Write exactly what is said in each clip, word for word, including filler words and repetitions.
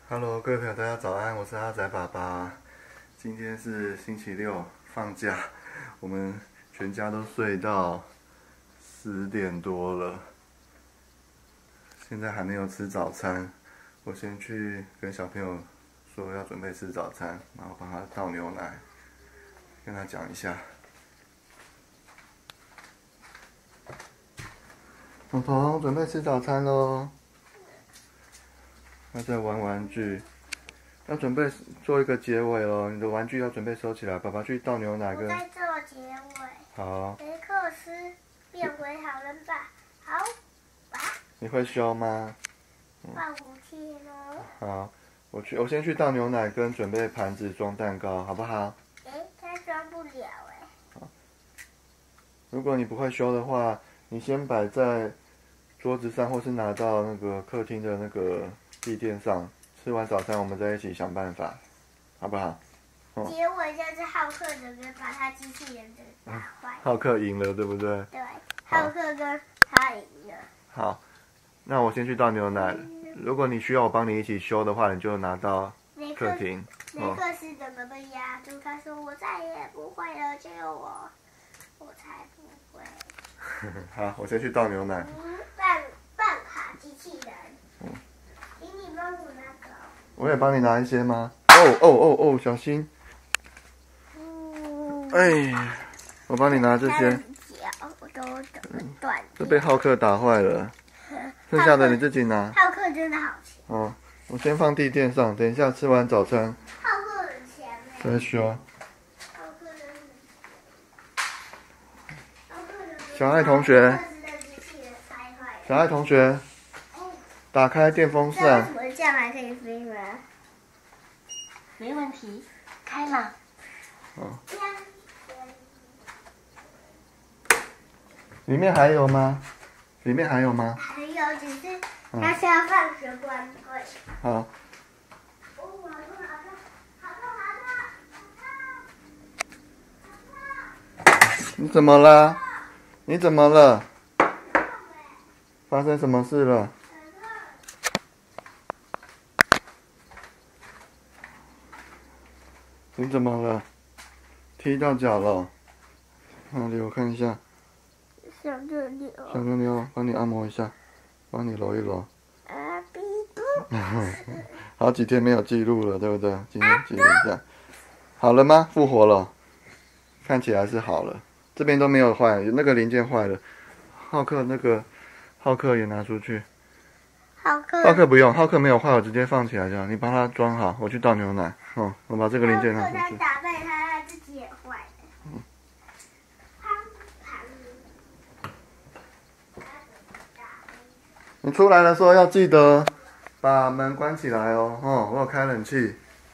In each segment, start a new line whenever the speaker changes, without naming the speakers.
Hello， 各位朋友，大家早安，我是阿仔爸爸。今天是星期六，放假，我们全家都睡到十点多了，现在还没有吃早餐。我先去跟小朋友说要准备吃早餐，然后帮他倒牛奶，跟他讲一下。彤彤，准备吃早餐喽。他在玩玩具，要准备做一个结尾咯。你的玩具要准备收起来，爸爸去倒牛奶跟。
我在做结尾。
好。
雷克斯变回好人吧。好。啊。
你会修吗？
放武器咯。
好，我去，我先去倒牛奶跟准备盘子装蛋糕，好不好？
诶，它装不了诶。
好。如果你不会修的话，你先摆在桌子上，或是拿到那个客厅的那个地垫上。吃完早餐，我们再一起想办法，好不好？
哦、结尾就是浩克的人把他机器人给打坏。
浩克赢了，对不对？
对，浩克跟他赢了。
好，那我先去倒牛奶。如果你需要我帮你一起修的话，你就拿到客厅。
雷克斯怎么被压住？他说：“我再也不会了，救我！”我才不会。
好，我先去倒牛奶。
嗯，半半卡机器人。嗯。请你帮我拿走。
我也帮你拿一些吗？哦哦哦哦，小心！
嗯。
哎，我帮你拿这些。
脚我都整断。
这被浩克打坏了，剩下的你自己拿。
浩克真的好强。
哦，我先放地垫上，等一下吃完早餐。
浩克很强哎。
再修。
浩克真的很强。
小爱同学。小爱同学。打开电风扇。
为什么这样还可以飞吗？没问题，开了。
哦。里面还有吗？里面还有吗？
还有，只是它是要放学关柜。
好。
哦，好痛，好痛，好痛，好痛！
你怎么了？你怎么了？发生什么事了？你怎么了？踢到脚了？哪里？我看一下。
小牛牛。
小牛牛，帮你按摩一下，帮你揉一揉。
啊比不。
好几天没有记录了，对不对？今天记录一下。好了吗？复活了。看起来是好了。这边都没有坏，那个零件坏了。浩克那个，浩克也拿出去。
浩克。
浩克不用，浩克没有坏，我直接放起来这样。你帮他装好，我去倒牛奶。哦，我把这个零件拿出去。
浩克他打败他，他自己也坏了。嗯。
你出来的时候要记得把门关起来哦。哦，我有开冷气。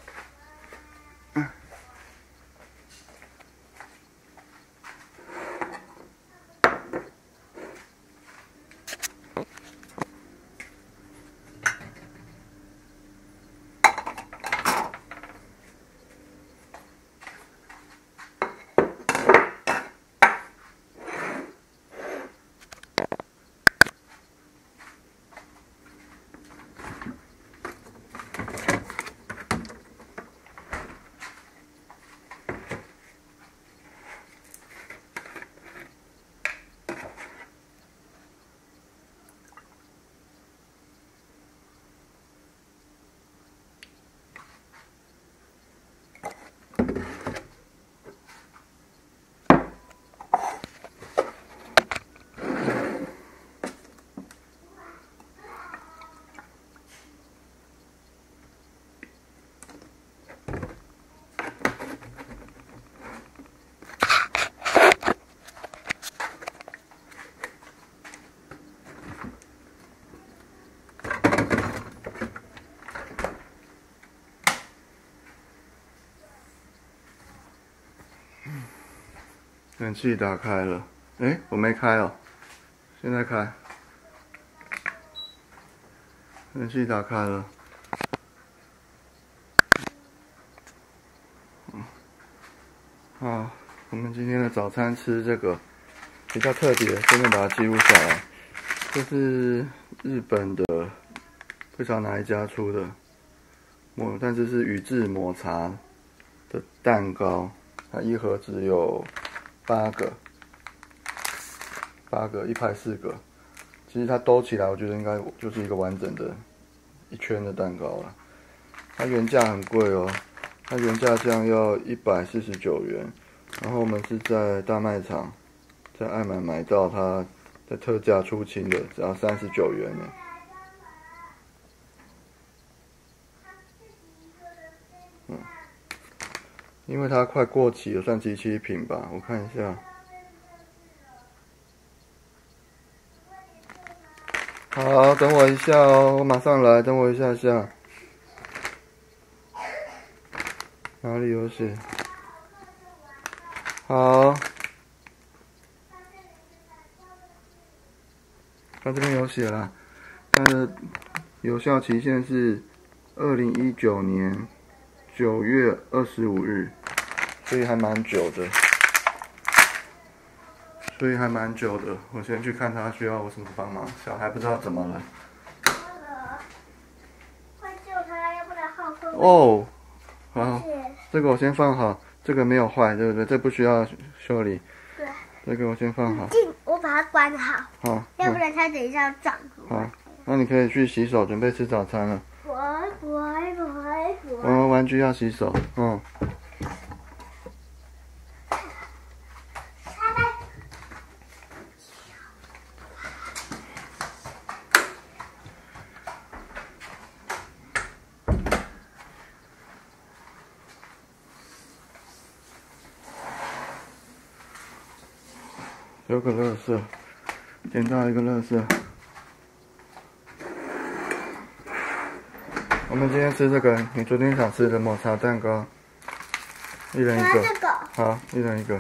冷气打开了，哎，我没开哦，现在开。冷气打开了。嗯，好，我们今天的早餐吃这个比较特别，顺便把它记录下来。这是日本的，不知道哪一家出的抹，但是是宇治抹茶的蛋糕，它一盒只有八个，八个一排四个。其实它兜起来，我觉得应该就是一个完整的一圈的蛋糕了。它原价很贵哦，它原价这样要一百四十九元，然后我们是在大卖场，在爱买买到它在特价出清的，只要三十九元呢。嗯，因为它快过期了，算即期品吧，我看一下。好，等我一下哦，我马上来，等我一下下。哪里有写？好，它这边有写了，它的有效期限是二零一九年九月二十五日，所以还蛮久的。所以还蛮久的，我先去看他需要我什么帮忙。小孩不知道怎么了。
快救他，要不然浩克。
哦，好，这个我先放好，这个没有坏，对不对？这不需要修理。
对。
这个我先放好。
进，我把它关好。
好。
要不然它等一下要长。
好，那你可以去洗手，准备吃早餐了。
不不不不。
我们玩具要洗手，嗯。有个垃圾，捡到一个垃圾。我们今天吃这个，你昨天想吃的抹茶蛋糕，一人一个。
这个。
好，一人一个。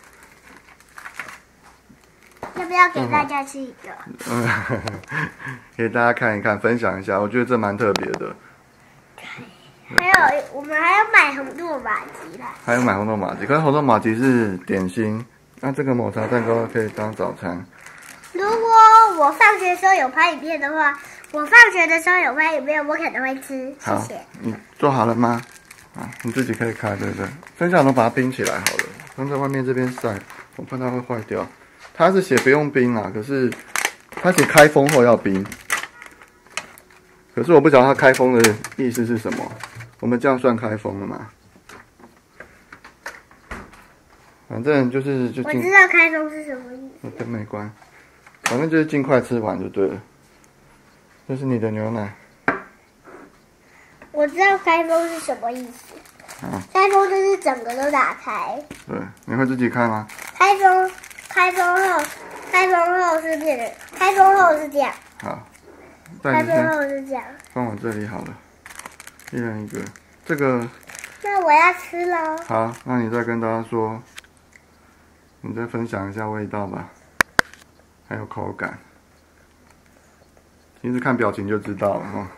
要不要给大家吃一个？
嗯，给大家看一看，分享一下，我觉得这蛮特别的。
还有，我们还要买红豆玛吉啦。
还有买红豆玛吉，可是红豆玛吉是点心。那这个抹茶蛋糕可以当早餐。
如果我放学的时候有拍影片的话，我放学的时候有拍影片，我可能会吃。谢谢。
你做好了吗？啊，你自己可以开，对不对？剩下的把它冰起来好了，放在外面这边晒，我怕它会坏掉。它是写不用冰啊，可是它写开封后要冰。可是我不晓得它开封的意思是什么。我们这样算开封了吗？反正就是就尽。
我知道开封是什么意思。
真没关，反正就是尽快吃完就对了。这是你的牛奶。
我知道开封是什么意思。
啊。
开封就是整个都打开。
对，你会自己开吗？
开封，开封后，开封后是变成，开封后是这样。
好。
开封后是这样。
放我这里好了，一人一个。这个。
那我要吃喽。
好，那你再跟大家说。你再分享一下味道吧，还有口感。其实看表情就知道了哦。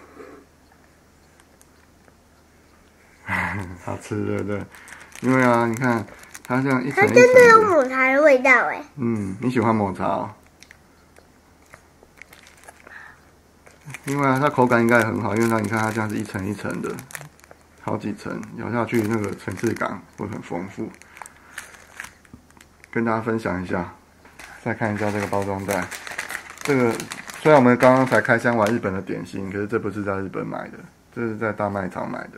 好吃对不对？因为啊，你看它这样一层一层的。它
真的有抹茶的味道哎。
嗯，你喜欢抹茶哦？因为啊，它口感应该也很好，因为它你看它这样是一层一层的，好几层，咬下去那个层次感会很丰富。跟大家分享一下，再看一下这个包装袋。这个虽然我们刚刚才开箱完日本的点心，可是这不是在日本买的，这是在大卖场买的。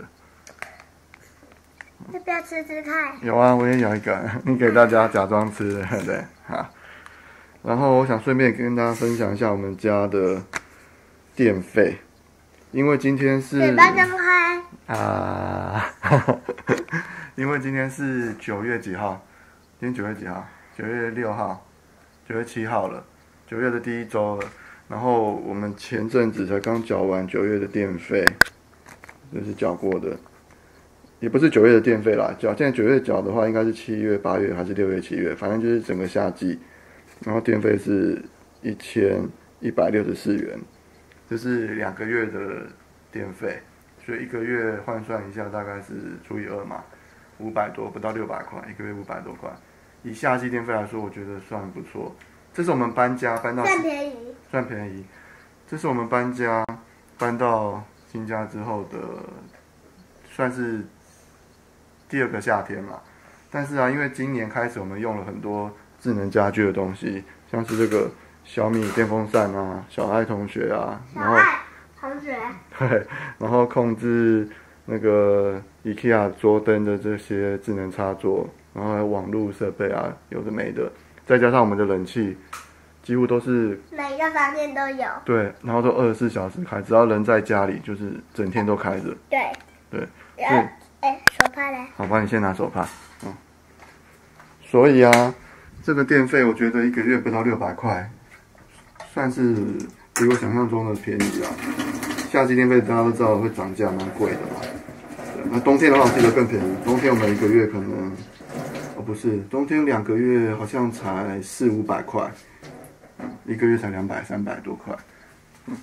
要不要吃吃看？
有啊，我也有一个，你给大家假装吃，对不对？好。然后我想顺便跟大家分享一下我们家的电费，因为今天是。
嘴巴张开。
啊，因为今天是九月几号？今天九月几号？九月六号，九月七号了，九月的第一周了。然后我们前阵子才刚缴完九月的电费，这是缴过的，也不是九月的电费啦。缴现在九月缴的话，应该是七月、八月还是六月、七月，反正就是整个夏季。然后电费是一千一百六十四元，这是两个月的电费，所以一个月换算一下，大概是除以二嘛。五百多，不到六百块，一个月五百多块。以夏季电费来说，我觉得算不错。这是我们搬家搬到
算便宜，
算便宜。这是我们搬家搬到新家之后的算是第二个夏天嘛。但是啊，因为今年开始我们用了很多智能家居的东西，像是这个小米电风扇啊，小爱同学啊，然后
同学，
对，然后控制那个 IKEA 桌灯的这些智能插座，然后还有网络设备啊，有的没的，再加上我们的冷气，几乎都是
每个房间都有。
对，然后都二十四小时开，只要人在家里，就是整天都开着。
对。
对。
然后，哎，手帕嘞？
好，帮你先拿手帕。嗯。所以啊，这个电费我觉得一个月不到六百块，算是比我想象中的便宜啦。夏季电费大家都知道会涨价，蛮贵的嘛。对，那冬天的话我记得更便宜，冬天我们一个月可能，哦不是，冬天两个月好像才四五百块，一个月才两百三百多块。嗯，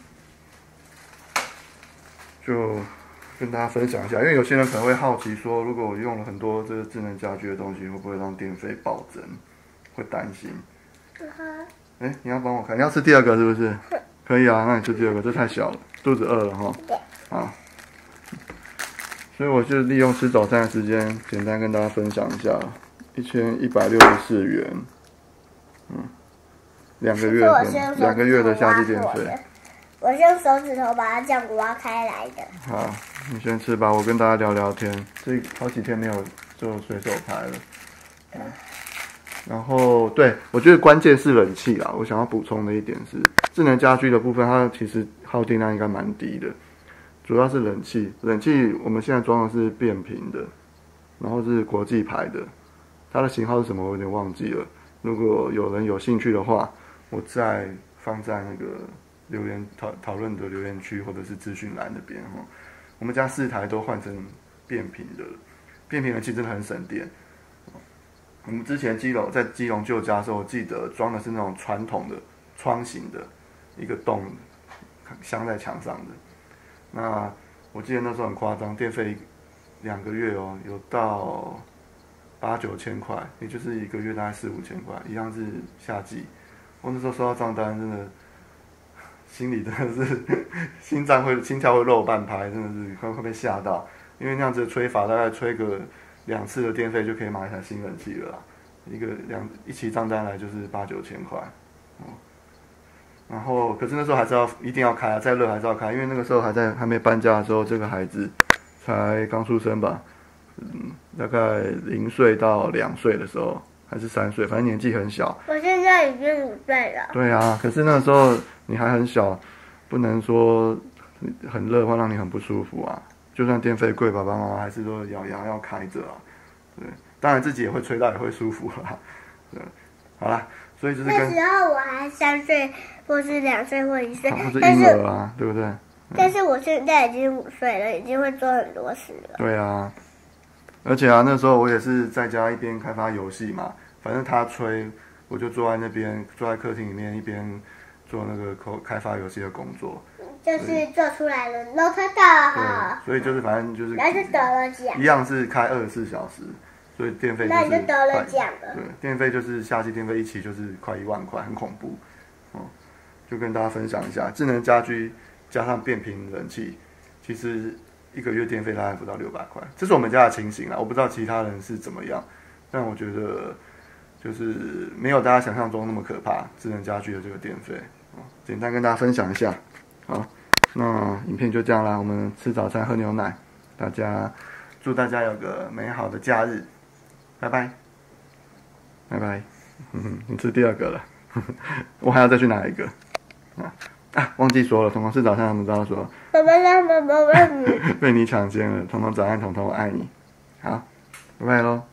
就跟大家分享一下，因为有些人可能会好奇说，如果我用了很多这个智能家居的东西，会不会让电费暴增？会担心。哎、欸，你要帮我看，你要吃第二个是不是？可以啊，那你吃第二个，这太小了，肚子饿了哈。好，所以我就利用吃早餐的时间，简单跟大家分享一下，一千一百六十四元，嗯，两个月的两个月的夏季电费。
我是用手指头把它这样挖开来的。
好，你先吃吧，我跟大家聊聊天。这好几天没有做随手拍了。嗯，然后对，我觉得关键是冷气啦。我想要补充的一点是，智能家居的部分，它其实耗电量应该蛮低的，主要是冷气。冷气我们现在装的是变频的，然后是国际牌的，它的型号是什么我有点忘记了。如果有人有兴趣的话，我再放在那个留言讨讨论的留言区或者是资讯栏那边哈。我们家四台都换成变频的，变频冷气真的很省电。我们之前基隆在基隆旧家的时候，我记得装的是那种传统的窗型的一个洞镶在墙上的。那我记得那时候很夸张，电费两个月哦，有到八九千块，也就是一个月大概四五千块，一样是夏季。我那时候收到账单，真的心里真的是心脏会心跳会漏半拍，真的是快快被吓到，因为那样子的吹法大概吹个两次的电费就可以买一台新冷气了啦，一个两一起账单来就是八九千块，哦，然后可是那时候还是要一定要开啊，再热还是要开，因为那个时候还在还没搬家的时候，这个孩子才刚出生吧，嗯，大概零岁到两岁的时候，还是三岁，反正年纪很小。
我现在已经五岁了。
对啊，可是那个时候你还很小，不能说很热会让你很不舒服啊。就算电费贵，爸爸妈妈还是说咬牙要开着啊。对，当然自己也会吹到，也会舒服啦。对，好啦，所以就是跟
那时候我还三岁，或是两岁或一岁，
或是婴儿啊，对不对？
但是我现在已经五岁了，已经会做很多事了。
对啊，而且啊，那时候我也是在家一边开发游戏嘛，反正他吹，我就坐在那边，坐在客厅里面一边做那个开发游戏的工作。
就是做出来了 ，Not 到。
对，所以就是反正就是，
然后就得了奖。
一样是开二十四小时，所以电费就是。
那你就得了奖了。
对，电费就是夏季电费一起就是快一万块，很恐怖。哦，就跟大家分享一下，智能家居加上变频冷气，其实一个月电费大概不到六百块，这是我们家的情形啦。我不知道其他人是怎么样，但我觉得就是没有大家想象中那么可怕。智能家居的这个电费，哦，简单跟大家分享一下。好，那影片就这样啦。我们吃早餐喝牛奶，大家祝大家有个美好的假日，拜拜，拜拜。嗯，你吃第二个了，我还要再去拿一个啊啊！忘记说了，彤彤吃早餐，他们都要说。
爸爸妈妈，爸爸，
被你抢先了，彤彤早安，彤彤我爱你。好，拜拜喽。